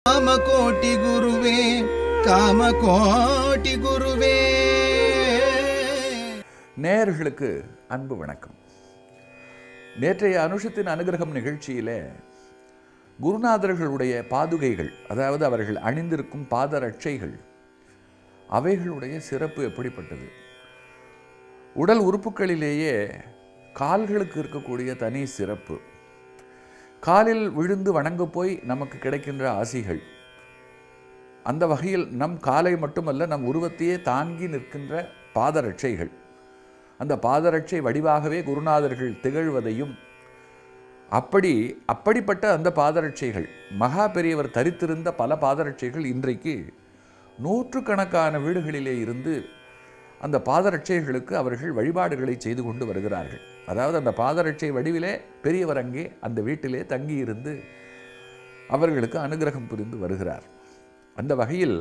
காமகோட்டி குருவே, காமகோட்டி குருவே. நேயர்களுக்கு அன்பு வணக்கம். நேற்றைய அனுஷத்தின் அனுகிரகம் நிகழ்ச்சியிலே குருநாதர்களுடைய பாதுகைகள், அதாவது அவர்கள் அணிந்திருக்கும் பாதரட்சைகள், அவைகளுடைய சிறப்பு எப்படிப்பட்டது? உடல் உறுப்புகளிலேயே கால்களுக்கு இருக்கக்கூடிய தனி சிறப்பு, காலில் விழுந்து வணங்க போய் நமக்கு கிடைக்கின்ற ஆசிகள், அந்த வகையில் நம் காலை மட்டுமல்ல நம் உருவத்தையே தாங்கி நிற்கின்ற பாதரட்சைகள், அந்த பாதரட்சை வடிவாகவே குருநாதர்கள் திகழ்வதையும், அப்படிப்பட்ட அந்த பாதரட்சைகள், மகா பெரியவர் தரித்திருந்த பல பாதரட்சைகள் இன்றைக்கு நூற்றுக்கணக்கான வீடுகளிலே இருந்து அந்த பாதரட்சைகளுக்கு அவர்கள் வழிபாடுகளை செய்து கொண்டு வருகிறார்கள். அதாவது அந்த பாதரட்சை வடிவிலே பெரியவர் அங்கே அந்த வீட்டிலே தங்கியிருந்து அவர்களுக்கு அனுகிரகம் புரிந்து வருகிறார். அந்த வகையில்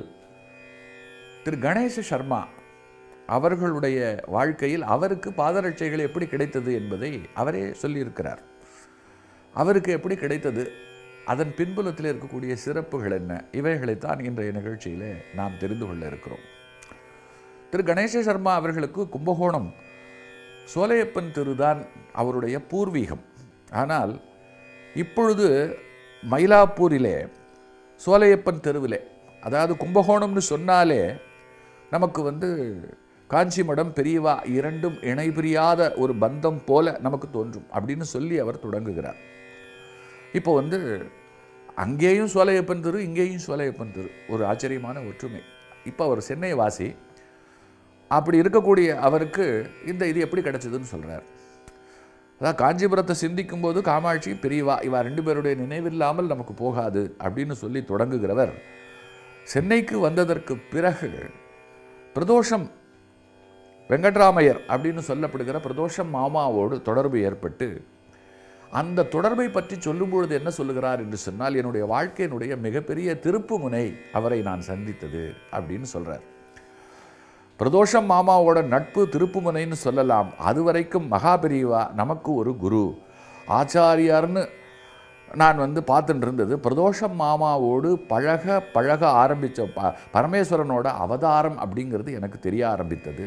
திரு கணேச சர்மா அவர்களுடைய வாழ்க்கையில் அவருக்கு பாதரட்சைகள் எப்படி கிடைத்தது என்பதை அவரே சொல்லியிருக்கிறார். அவருக்கு எப்படி கிடைத்தது, அதன் பின்புலத்தில் இருக்கக்கூடிய சிறப்புகள் என்ன, இவைகளைத்தான் இன்றைய நிகழ்ச்சியில் நாம் தெரிந்து கொள்ள இருக்கிறோம். திரு கணேச சர்மா அவர்களுக்கு கும்பகோணம் சோலையப்பன் தெருதான் அவருடைய பூர்வீகம். ஆனால் இப்பொழுது மயிலாப்பூரிலே சோலையப்பன் தெருவிலே, அதாவது கும்பகோணம்னு சொன்னாலே நமக்கு காஞ்சி மடம் பெரியவா இரண்டும் இணை பிரியாத ஒரு பந்தம் போல நமக்கு தோன்றும் அப்படின்னு சொல்லி அவர் தொடங்குகிறார். இப்போ அங்கேயும் சோலையப்பன் தெரு, இங்கேயும் சோலையப்பன் தெரு, ஒரு ஆச்சரியமான ஒற்றுமை. இப்போ அவர் சென்னை வாசி. அப்படி இருக்கக்கூடிய அவருக்கு இது எப்படி கிடைச்சதுன்னு சொல்கிறார். அதாவது காஞ்சிபுரத்தை சிந்திக்கும் போது காமாட்சி பெரியவா இவா ரெண்டு பேருடைய நினைவில்லாமல் நமக்கு போகாது அப்படின்னு சொல்லி தொடங்குகிறவர், சென்னைக்கு வந்ததற்கு பிறகு பிரதோஷம் வெங்கட்ராமையர் அப்படின்னு சொல்லப்படுகிற பிரதோஷம் மாமாவோடு தொடர்பு ஏற்பட்டு, அந்த தொடர்பை பற்றி சொல்லும் பொழுது என்ன சொல்லுகிறார் என்று சொன்னால், என்னுடைய வாழ்க்கையினுடைய மிகப்பெரிய திருப்பு முனை அவரை நான் சந்தித்தது அப்படின்னு சொல்கிறார். பிரதோஷம் மாமாவோட நட்பு திருப்புமுனைன்னு சொல்லலாம். அதுவரைக்கும் மகாபெரிவா நமக்கு ஒரு குரு ஆச்சாரியார்னு நான் பார்த்துட்டு இருந்தது. பிரதோஷம் மாமாவோடு பழக ஆரம்பித்த பரமேஸ்வரனோட அவதாரம் அப்படிங்கிறது எனக்கு தெரிய ஆரம்பித்தது.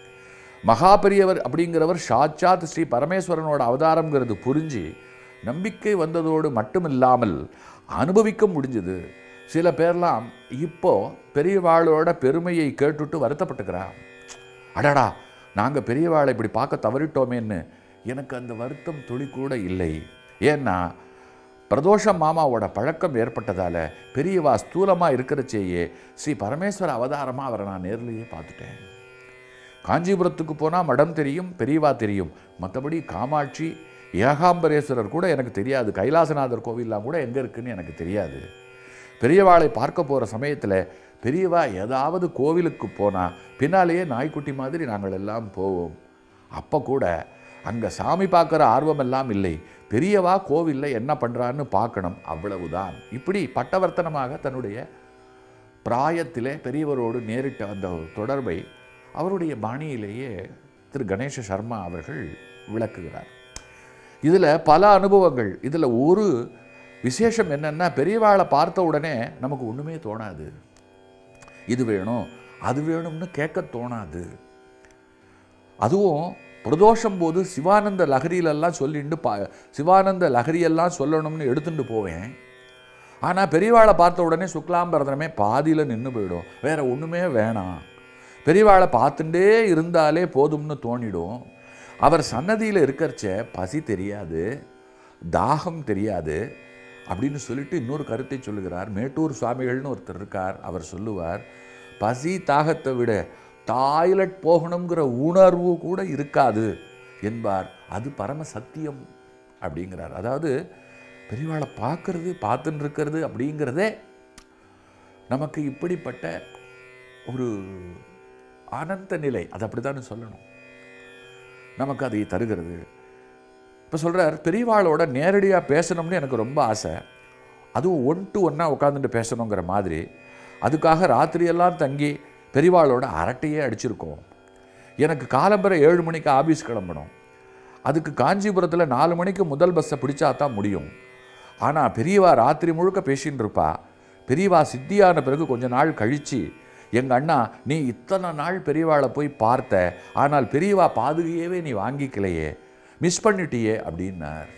மகாபெரியவர் அப்படிங்கிறவர் சாட்சாத் ஸ்ரீ பரமேஸ்வரனோட அவதாரங்கிறது புரிஞ்சு நம்பிக்கை வந்ததோடு மட்டுமில்லாமல் அனுபவிக்க முடிஞ்சது. சில பேர்லாம் இப்போ பெரியவாளோட பெருமையை கேட்டுட்டு வருத்தப்பட்டுக்கிறான். அடடா, நாங்கள் பெரியவாளை இப்படி பார்க்க தவறிட்டோமேன்னு எனக்கு அந்த வருத்தம் துளி கூட இல்லை. ஏன்னா பிரதோஷம் மாமாவோட பழக்கம் ஏற்பட்டதால் பெரியவா ஸ்தூலமாக இருக்கிறச்சேயே ஸ்ரீ பரமேஸ்வர அவதாரமாக அவரை நான் நேர்லேயே பார்த்துட்டேன். காஞ்சிபுரத்துக்கு போனால் மடம் தெரியும், பெரியவா தெரியும், மற்றபடி காமாட்சி ஏகாம்பரேஸ்வரர் கூட எனக்கு தெரியாது, கைலாசநாதர் கோவில்லாம் கூட எங்கே இருக்குன்னு எனக்கு தெரியாது. பெரியவாளை பார்க்க போகிற சமயத்தில் பெரியவா ஏதாவது கோவிலுக்கு போனால் பின்னாலேயே நாய்க்குட்டி மாதிரி நாங்கள் எல்லாம் போவோம். அப்போ கூட அங்கே சாமி பார்க்குற ஆர்வமெல்லாம் இல்லை, பெரியவா கோவிலில் என்ன பண்ணுறான்னு பார்க்கணும், அவ்வளவுதான். இப்படி பட்டவர்த்தனமாக தன்னுடைய பிராயத்திலே பெரியவரோடு நேரிட்ட அந்த தொடர்பை அவருடைய பாணியிலேயே திரு கணேச சர்மா அவர்கள் விளக்குகிறார். இதில் பல அனுபவங்கள். இதில் ஒரு விசேஷம் என்னென்னா, பெரியவாளை பார்த்த உடனே நமக்கு ஒன்றுமே தோணாது. இது வேணும் அது வேணும்னு கேட்க தோணாது. அதுவும் பிரதோஷம் போது சிவானந்த லஹரியிலெல்லாம் சொல்லிட்டு சிவானந்த லஹரியெல்லாம் சொல்லணும்னு எடுத்துட்டு போவேன். ஆனால் பெரியவாளை பார்த்த உடனே சுக்லாம்பரதனமே பாதியில் நின்று போயிடும், வேற ஒன்றுமே வேணாம், பெரியவாளை பார்த்துட்டே இருந்தாலே போதும்னு தோணிடும். அவர் சன்னதியில் இருக்கிறச்ச பசி தெரியாது, தாகம் தெரியாது அப்படின்னு சொல்லிட்டு இன்னொரு கருத்தை சொல்லுகிறார். மேட்டூர் சுவாமிகள்னு ஒருத்தர் இருக்கார், அவர் சொல்லுவார், பசி தாகத்தை விட டாய்லெட் போகணுங்கிற உணர்வு கூட இருக்காது என்பார். அது பரம சத்தியம் அப்படிங்கிறார். அதாவது பெரியவாளை பார்த்துன்னு இருக்கிறது அப்படிங்கிறதே நமக்கு இப்படிப்பட்ட ஒரு ஆனந்த நிலை, அது அப்படித்தான் சொல்லணும், நமக்கு அதை தருகிறது. இப்போ சொல்கிறார், பெரியவாளோட நேரடியாக பேசணும்னு எனக்கு ரொம்ப ஆசை, அதுவும் 1 to 1 உட்காந்துட்டு பேசணுங்கிற மாதிரி. அதுக்காக ராத்திரியெல்லாம் தங்கி பெரியவாளோட அரட்டையே அடிச்சிருக்கோம். எனக்கு காலம்பரை 7 மணிக்கு ஆஃபீஸ் கிளம்பணும். அதுக்கு காஞ்சிபுரத்தில் 4 மணிக்கு முதல் பஸ்ஸை பிடிச்சா தான் முடியும். ஆனால் பெரியவா ராத்திரி முழுக்க பேசின்னு இருப்பா. பெரியவா சித்தியான பிறகு கொஞ்ச நாள் கழித்து எங்கள் அண்ணா, நீ இத்தனை நாள் பெரியவாளை போய் பார்த்த, ஆனால் பெரியவா பாதுகையவே நீ வாங்கிக்கலையே, மிஸ் பண்ணிட்டியே அப்படின்னார்.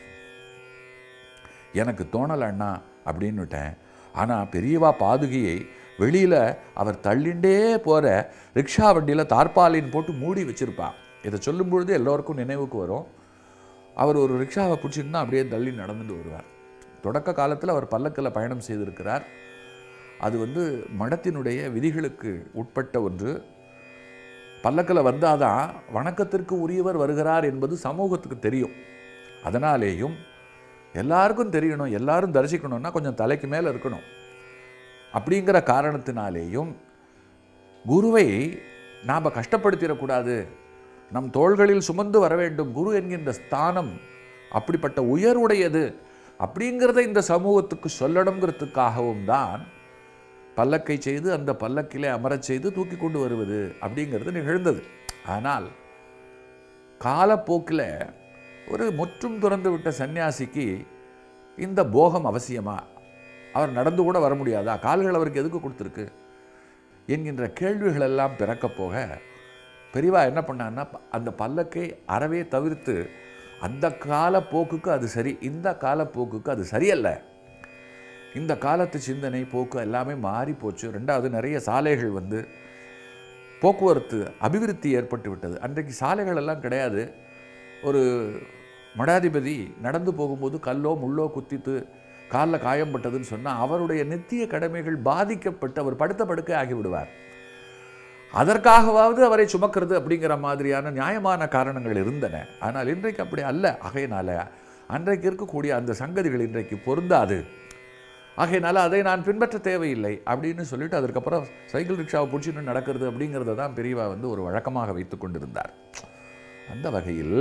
எனக்கு தோணலை அண்ணா அப்படின்னுட்டேன். ஆனால் பெரியவா பாதுகையை வெளியில் அவர் தள்ளிண்டே போகிற ரிக்ஷா வண்டியில் தார்பாலின் போட்டு மூடி வச்சுருப்பான். இதை சொல்லும் பொழுது எல்லோருக்கும் நினைவுக்கு வரும். அவர் ஒரு ரிக்ஷாவை பிடிச்சிருந்தா அப்படியே தள்ளி நடந்துட்டு வருவார். தொடக்க காலத்தில் அவர் பல்லக்கில் பயணம் செய்திருக்கிறார். அது மடத்தினுடைய விதிகளுக்கு உட்பட்ட ஒன்று. பல்லக்கில் வந்தால் தான் வணக்கத்திற்கு உரியவர் வருகிறார் என்பது சமூகத்துக்கு தெரியும். அதனாலேயும் எல்லாருக்கும் தெரியணும், எல்லாரும் தரிசிக்கணும்னா கொஞ்சம் தலைக்கு மேலே இருக்கணும். அப்படிங்கிற காரணத்தினாலேயும் குருவை நாம் கஷ்டப்படுத்திடக்கூடாது, நம் தோள்களில் சுமந்து வர வேண்டும். குரு என்கின்ற ஸ்தானம் அப்படிப்பட்ட உயர்வுடையது அப்படிங்கிறத இந்த சமூகத்துக்கு சொல்லணுங்கிறதுக்காகவும் தான் பல்லக்கை செய்து அந்த பல்லக்கிலே அமரச் செய்து தூக்கி கொண்டு வருவது அப்படிங்கிறது நிகழ்ந்தது. ஆனால் காலப்போக்கில் ஒரு முற்றும் துறந்து விட்ட சன்னியாசிக்கு இந்த போகம் அவசியமா? அவர் நடந்து கூட வர முடியாதா? கால்கள் அவருக்கு எதுக்கு கொடுத்துருக்கு என்கின்ற கேள்விகள் எல்லாம் பிறக்க போக பெரியவா என்ன பண்ணான்னா, அந்த பல்லக்கை அறவே தவிர்த்து, அந்த காலப்போக்குக்கு அது சரி, இந்த காலப்போக்குக்கு அது சரியல்ல, இந்த காலத்து சிந்தனை போக்கு எல்லாமே மாறி போச்சு. ரெண்டாவது, நிறைய சாலைகள் போக்குவரத்து அபிவிருத்தி ஏற்பட்டு விட்டது. அன்றைக்கு சாலைகள் எல்லாம் கிடையாது. ஒரு மடாதிபதி நடந்து போகும்போது கல்லோ முள்ளோ குத்தித்து காலில் காயம்பட்டதுன்னு சொன்னால் அவருடைய நித்திய கடமைகள் பாதிக்கப்பட்டு அவர் படுத்த படுக்கை ஆகிவிடுவார். அதற்காகவாவது அவரை சுமக்கிறது அப்படிங்கிற மாதிரியான நியாயமான காரணங்கள் இருந்தன. ஆனால் இன்றைக்கு அப்படி அல்ல. ஆகையினால அன்றைக்கு இருக்கக்கூடிய அந்த சங்கதிகள் இன்றைக்கு பொருந்தாது. ஆகையினால அதை நான் பின்பற்ற தேவையில்லை அப்படின்னு சொல்லிட்டு அதுக்கப்புறம் சைக்கிள் ரிக்ஷாவை பிடிச்சிட்டு நடக்கிறது அப்படிங்கிறத தான் பெரியவா ஒரு வழக்கமாக வைத்து கொண்டிருந்தார். அந்த வகையில்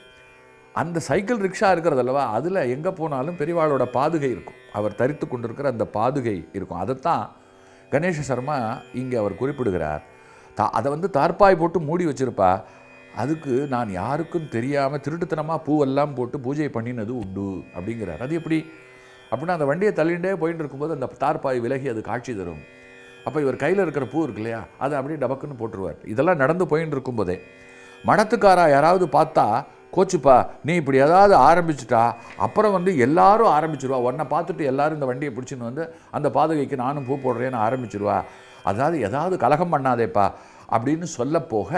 அந்த சைக்கிள் ரிக்ஷா இருக்கிறது அல்லவா, அதில் எங்கே போனாலும் பெரியவாளோட பாதுகை இருக்கும். அவர் தரித்து கொண்டிருக்கிற அந்த பாதுகை இருக்கும். அதைத்தான் கணேச சர்மா இங்கே அவர் குறிப்பிடுகிறார். அதை தார்பாய் போட்டு மூடி வச்சிருப்பா. அதுக்கு நான் யாருக்கும் தெரியாமல் திருட்டுத்தனமாக பூவெல்லாம் போட்டு பூஜை பண்ணினது உண்டு அப்படிங்கிறார். அது எப்படி அப்படின்னா, அந்த வண்டியை தள்ளிண்டே போயிட்டு இருக்கும்போது அந்த தார்பாய் விலகி அது காட்சி தரும். அப்போ இவர் கையில் இருக்கிற பூ இருக்கு இல்லையா, அதை அப்படியே டபக்குன்னு போட்டுருவார். இதெல்லாம் நடந்து போயின்னு இருக்கும்போதே மடத்துக்காரா யாராவது பார்த்தா, கோச்சுப்பா நீ இப்படி ஏதாவது ஆரம்பிச்சுட்டா அப்புறம் எல்லாரும் ஆரம்பிச்சிருவா, உன்னை பார்த்துட்டு எல்லாரும் இந்த வண்டியை பிடிச்சின்னு அந்த பாதுகைக்கு நானும் பூ போடுறேன்னு ஆரம்பிச்சிருவா, அதாவது ஏதாவது கலகம் பண்ணாதேப்பா அப்படின்னு சொல்ல போக,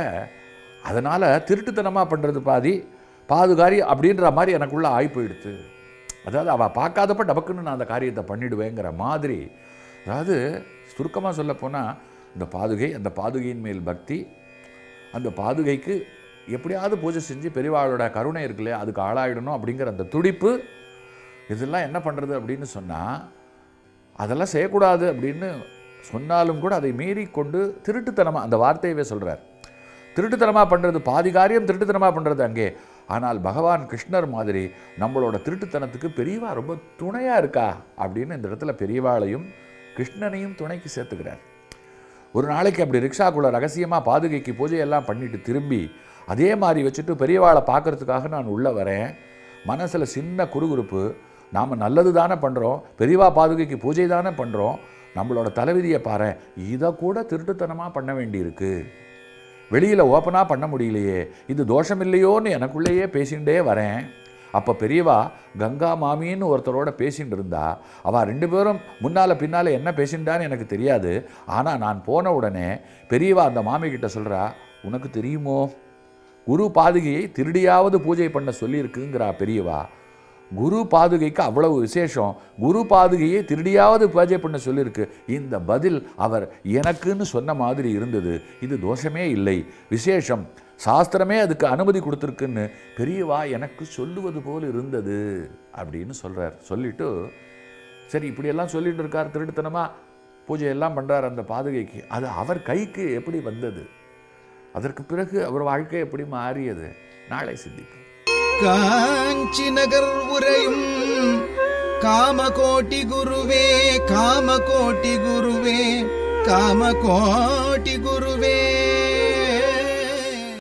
அதனால் திருட்டுத்தனமாக பண்ணுறது பாதி, பாதுகாரி அப்படின்ற மாதிரி எனக்குள்ளே ஆகி போயிடுது. அதாவது அவள் பார்க்காதப்ப டபக்குன்னு நான் அந்த காரியத்தை பண்ணிவிடுவேங்கிற மாதிரி. அதாவது சுருக்கமாக சொல்லப்போனால் இந்த பாதுகை, அந்த பாதுகையின் மேல் பக்தி, அந்த பாதுகைக்கு எப்படியாவது பூஜை செஞ்சு பெரியவாளோட கருணை இருக்குல்லையா அதுக்கு ஆளாயிடணும் அப்படிங்கிற அந்த துடிப்பு, இதெல்லாம் என்ன பண்ணுறது அப்படின்னு சொன்னால், அதெல்லாம் செய்யக்கூடாது அப்படின்னு சொன்னாலும் கூட அதை மீறி கொண்டு திருட்டுத்தனமாக, அந்த வார்த்தையவே சொல்கிறார், திருட்டுத்தனமாக பண்ணுறது பாதி காரியம், திருட்டுத்தனமாக பண்ணுறது அங்கே. ஆனால் பகவான் கிருஷ்ணர் மாதிரி நம்மளோட திருட்டுத்தனத்துக்கு பெரியவா ரொம்ப துணையாக இருக்கா அப்படின்னு இந்த இடத்துல பெரியவாளையும் கிருஷ்ணனையும் துணைக்கு சேர்த்துக்கிறார். ஒரு நாளைக்கு அப்படி ரிக்ஷாக்குள்ளே ரகசியமாக பாதுகைக்கு பூஜையெல்லாம் பண்ணிட்டு திரும்பி அதே மாதிரி வச்சுட்டு பெரியவாளை பார்க்குறதுக்காக நான் உள்ளே வரேன். மனசில் சின்ன குறுகுறுப்பு, நாம் நல்லது தானே பண்ணுறோம், பெரியவா பாதுகைக்கு பூஜை தானே பண்ணுறோம், நம்மளோட தலைவிதியை பாரு, இதை கூட திருட்டுத்தனமாக பண்ண வேண்டியிருக்கு, வெளியில் ஓப்பனாக பண்ண முடியலையே, இது தோஷம் இல்லையோன்னு எனக்குள்ளேயே பேசிகிட்டே வரேன். அப்போ பெரியவா கங்கா மாமின்னு ஒருத்தரோட பேசிகிட்டு இருந்தா, அவள் 2 பேரும் முன்னால் பின்னால் என்ன பேசிட்டான்னு எனக்கு தெரியாது. ஆனால் நான் போன உடனே பெரியவா அந்த மாமிக்கிட்ட சொல்கிறா, உனக்கு தெரியுமோ குரு பாதுகையை திருடியாவது பூஜை பண்ண சொல்லியிருக்குங்கிறா பெரியவா. குரு பாதுகைக்கு அவ்வளவு விசேஷம், குரு பாதுகையை திருடியாவது பூஜை பண்ண சொல்லியிருக்கு. இந்த பதில் அவர் எனக்குன்னு சொன்ன மாதிரி இருந்தது. இது தோஷமே இல்லை, விசேஷம், சாஸ்திரமே அதுக்கு அனுமதி கொடுத்துருக்குன்னு பெரியவா எனக்கு சொல்லுவது போல் இருந்தது அப்படின்னு சொல்கிறார். சொல்லிவிட்டு சரி இப்படியெல்லாம் சொல்லிட்டு இருக்கார், திருட்டுத்தனமாக பூஜையெல்லாம் பண்ணுறார் அந்த பாதுகைக்கு. அது அவர் கைக்கு எப்படி வந்தது, அதற்கு பிறகு அவர் வாழ்க்கை எப்படி மாறியது, நாளை சிந்திப்போம். காஞ்சி நகர் உரையும் காமகோட்டி குருவே, காமகோட்டி குருவே, காமகோட்டி குருவே.